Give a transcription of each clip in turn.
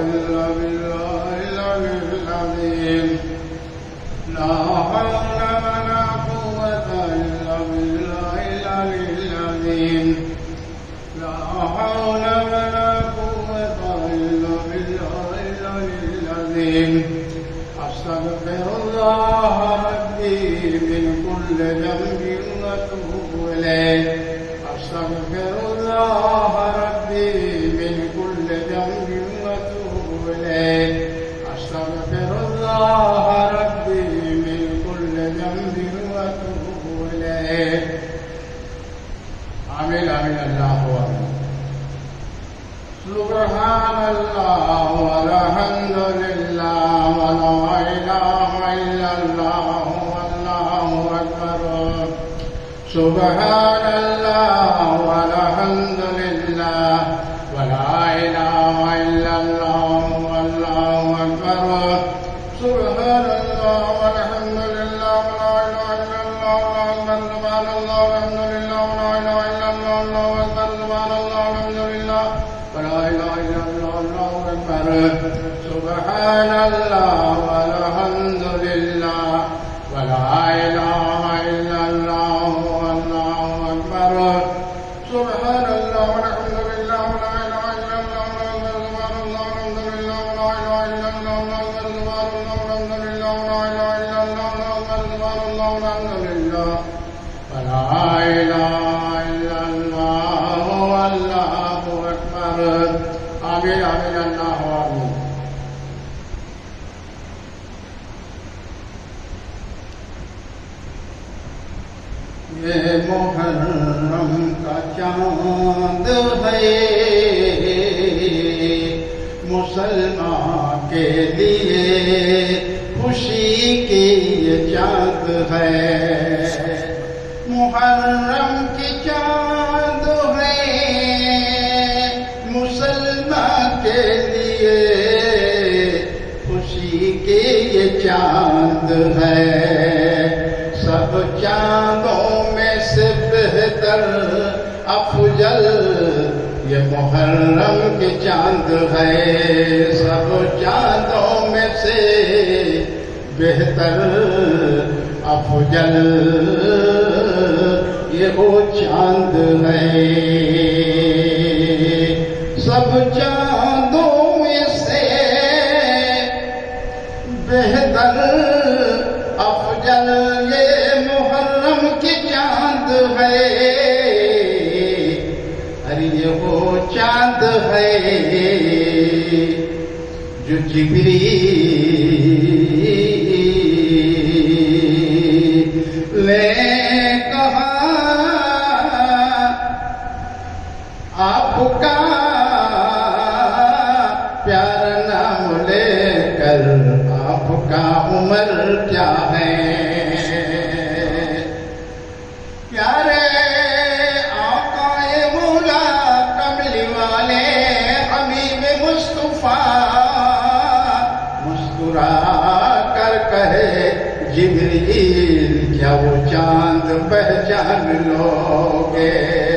إلا بالله العلي العظيم لا حول ولا قوة إلا بالله العلي العظيم لا حول ولا قوة إلا بالله العلي العظيم أستغفر الله ربي من كل ذنب وأتوب إليه أستغفر الله ربي من كل ذنب وأتوب إليه أستغفر الله ربي من كل ذنب وأتوب إليه آمين آمين الله أكبر سبحان الله والحمد لله ولا إله إلا الله والله أكبر سبحان الله والحمد لله ولا إله إلا الله والله أكبر سبحان الله والحمد لله ولا إله إلا الله سبحان الله والحمد لله ولا إله إلا الله سبحان الله والحمد لله ولا إله إلا الله أكبر سبحان الله والحمد لله ولا إله إلا الله والله أكبر سبحان الله والحمد لله ولا إله إلا الله سبحان الله والحمد لله ولا إله إلا الله سبحان الله والحمد لله ولا إله إلا الله سبحان الله والحمد لله ولا إله إلا الله والله أكبر آمين آمين الله آمين یہ محرم کا چاند ہے مسلمان کے لیے خوشی کی یہ چاند ہے محرم کی چاند ہے مسلمان کے لیے خوشی کی یہ چاند ہے سب چاندوں میں سے بہتر افضل یہ محرم کے چاند ہے سب چاندوں میں سے بہتر افضل یہ وہ چاند ہے سب چاندوں میں سے بہتر افضل یہ محرم کی چاند ہے ارے یہ وہ چاند ہے جو جبریل نے کہا آپ کا پیارا نام لے کر آپ کا عمر کیا ہے پیارے آقائے مولا کملی والے حبیب مصطفیٰ مسکرا کر کہے جبریل کیا وہ چاند پہچان لوگے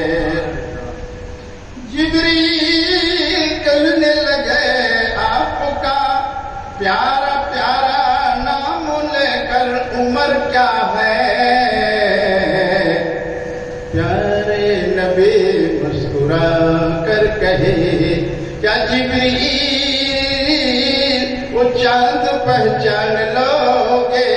جبریل کہنے لگے آپ کا پیارا پیارا نام لے کر عمر کیا ہے پیارے نبی مسکرا کر کہے کیا جبریل وہ چاند پہچان لوگے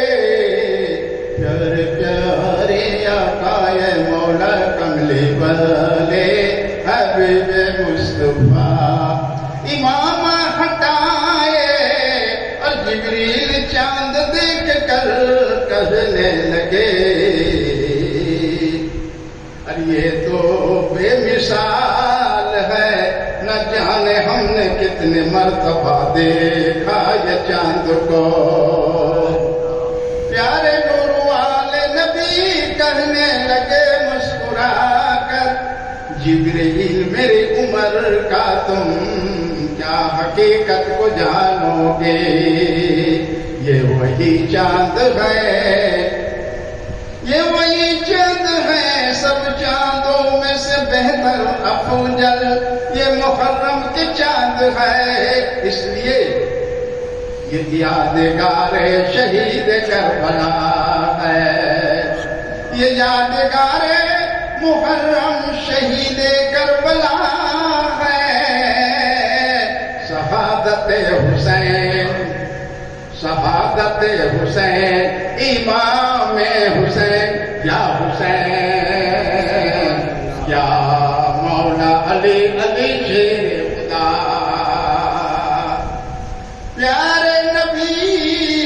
پیارے پیارے آقائے مولا کملی والے حبیب مصطفیٰ امام ہٹائے اور جبریل چاند دیکھ کر کہنے لگے اور یہ تو بے مثال ہے نہ جانے ہم نے کتنے مرتبہ دیکھا یہ چاند کو پیارے نور والے نبی کہنے لگے مسکرا کر جبریل میری عمر کا تم کیا حقیقت کو جانو گے یہ وہی چاند ہے یہ وہی چاند ہے سب چاندوں میں سے بہتر افضل یہ محرم کے چاند چاند ہے، اس لیے یہ یادگار شہید کربلا ہے، یہ یادگار محرم شہید کربلا ہے۔ شہادت حسین، شہادت حسین، امام حسین، یا حسین یا مولا علی، علی شیر خدا، پیارے نبی،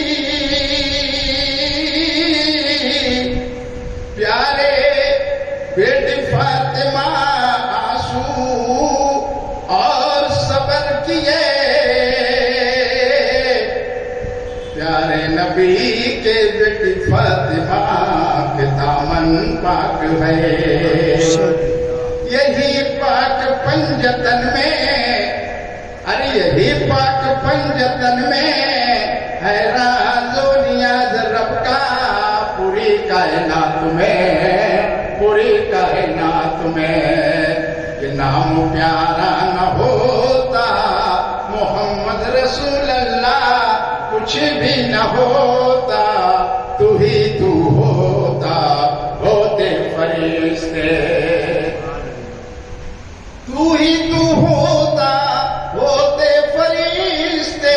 پیارے بیٹی فاطمہ آنسو اور صبر کیے، پیارے نبی کے بیٹی فاطمہ کے دامن پاک ہے، یہی پاک پنجتن میں، ارے یہی پاک پنجتن میں ہے راز و نیاز رب کا، پوری کائنات میں، پوری کائنات میں یہ نام پیارا نہ ہوتا محمد رسول اللہ، کچھ بھی نہ ہوتا، تو ہی تو ہوتا، ہوتے فرشتے، تو ہی تو ہوتا، ہوتے فرشتے،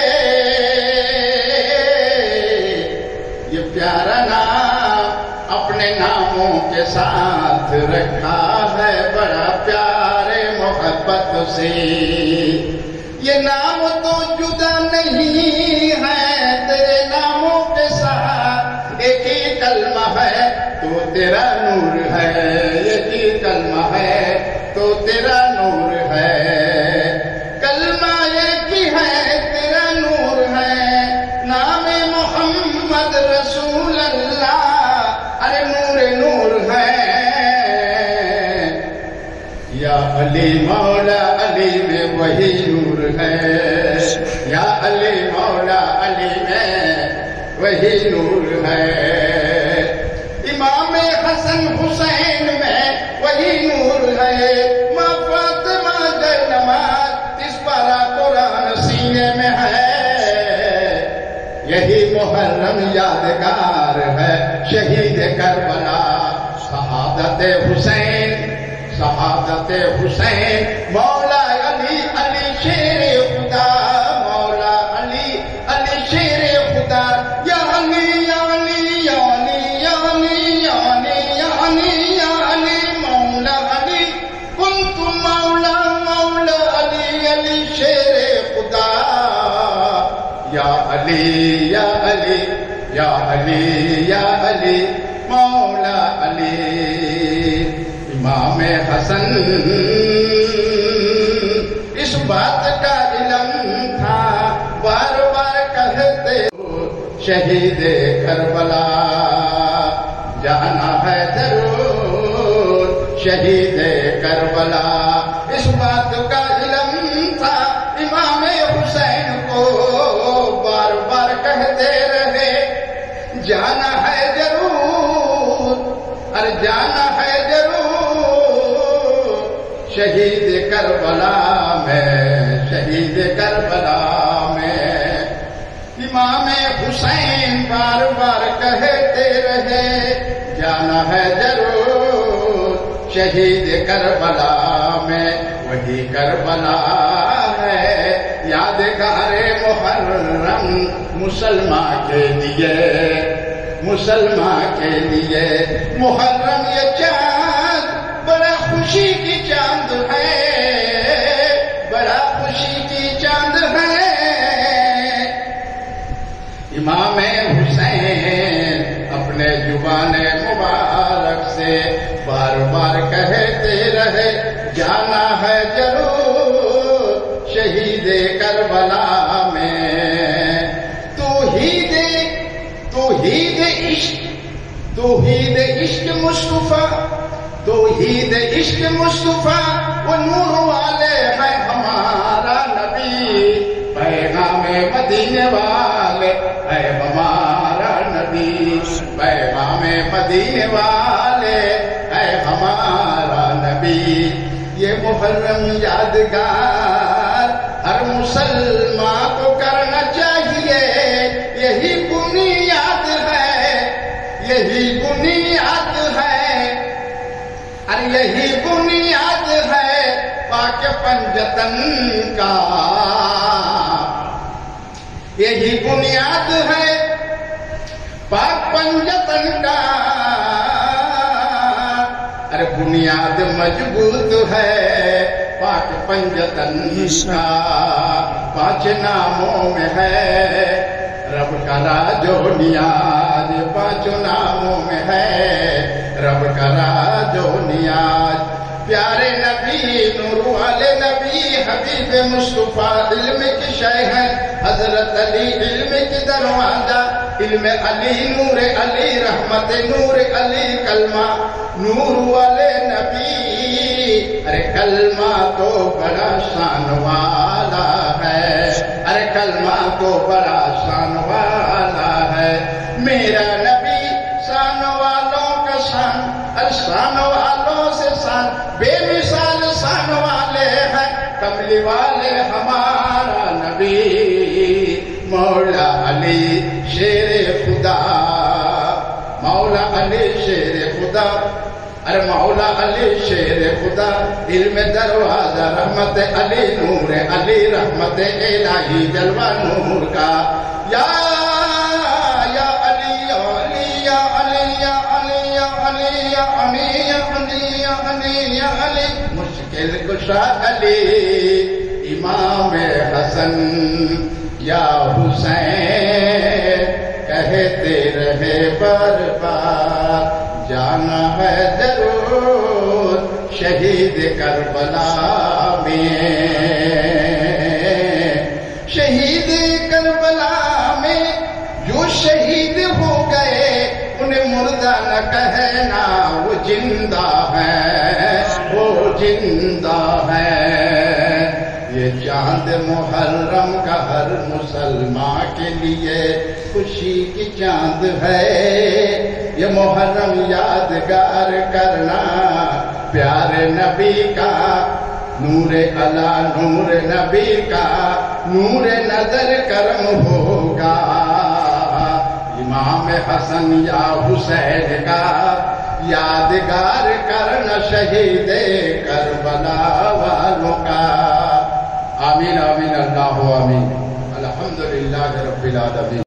یہ پیارا نام اپنے ناموں کے ساتھ رکھا ہے بڑا پیارے محبت سے، یہ نام تو جدا نہیں ہے تیرے ناموں کے ساتھ، ایک ہی کلمہ ہے تو تیرا نور ہے، ایک ہی کلمہ ہے تو تیرا نور ہے، کلمہ ایک ہی ہے تیرا نور ہے، نام محمد رسول اللہ، ارے نور نور ہے، یا علی مولا علی میں وہی نور ہے، یا علی مولا علی میں وہی نور ہے، امام حسن حسین میں وہی نور ہے، ماں فاطمہ زینب اس پارا قرآن سینے میں ہے، یہی محرم یادگار ہے شہید کربلا، شہادت حسین، شہادت حسین، مولا علی، علی شیر خدا، مولا علی، علی شیر خدا، یا علی یا علی یا علی یا علی یا علی یا علی یا علی، مولا علی، کنت مولا، مولا علی، علی شیر خدا، یا علی یا علی یا علی یا علی، مولا علی، امام حسن اس بات کا علم تھا، بار بار کہتے شہید کربلا جانا ہے ضرور، شہید کربلا اس بات کا علم تھا، امام حسین کو بار بار کہتے رہے جانا ہے ضرور، ارے جانا ہے ضرور، شہید کربلا میں، شہید کربلا میں، امام حسین بار بار کہتے رہے جانا ہے ضرور، شہید کربلا میں، وہی کربلا ہے یادگار محرم مسلمان کے لیے، مسلمان کے لیے محرم یہ چاند بڑا خوشی کی چاند ہے، بڑا خوشی کی چاند ہے، امام حسین اپنے زبان مبارک سے بار بار کہتے رہے جانا ہے ضرور شہید کربلا میں، توحید عشق، توحید عشق مصطفیٰ، توحید عشق مصطفیٰ، وہ نور والے ہیں ہمارا نبی، پیغام مدینے والے ہے ہمارا نبی، پیغام مدینے والے ہے ہمارا نبی، یہ محرم یادگار ہر مسلمان کو کرنا چاہیے، یہی بنیاد ہے، یہی بنیاد ہے، ارے یہی بنیاد ہے پاک پنجتن کا، یہی بنیاد ہے پاک پنجتن کا، ارے بنیاد مضبوط ہے پاک پنجتن کا، 5 ناموں میں ہے رب کا راج و نیاز، 5 ناموں میں ہے رب کا راج و نیاز، پیارے نبی نور والے نبی حبیب مصطفیٰ علم کی شے ہے، حضرت علی علم کی دروازہ، علم علی نور علی رحمت نور علی کلمہ نور والے نبی، ارے کلمہ تو بڑا شان والا ہے، ارے کلمہ تو بڑا شان والا ہے، میرا نبی شان والوں کا شان، ارے شان والوں سے شان، بے مثال شان والے ہیں، کملی والے ہمارا نبی مولا علی شیر خدا، مولا علی شیر خدا، ارے مولا علی شیر خدا، علم دروازہ رحمت علی نور علی رحمت الہی جلوہ نور کا، یا علی یا علی یا علی یا علی یا علی یا علی یا علی یا علی یا علی، مشکل کشا علی امام حسن یا حسین، کہتے رہے بار بار جانا ہے ضرور شہید کربلا میں، شہید کربلا میں جو شہید ہو گئے انہیں مردہ نہ کہنا، وہ زندہ ہے، وہ زندہ ہے، یہ چاند محرم کا ہر مسلمان کے لیے خوشی کی چاند ہے، یہ محرم یادگار کرنا پیارے نبی کا، نور علا نور نبی کا، نور نظر کرم ہوگا، امام حسن یا حسین کا یادگار کرنا شہید کربلا والوں کا، آمین آمین اللہ آمین، الحمدللہ رب العالمین۔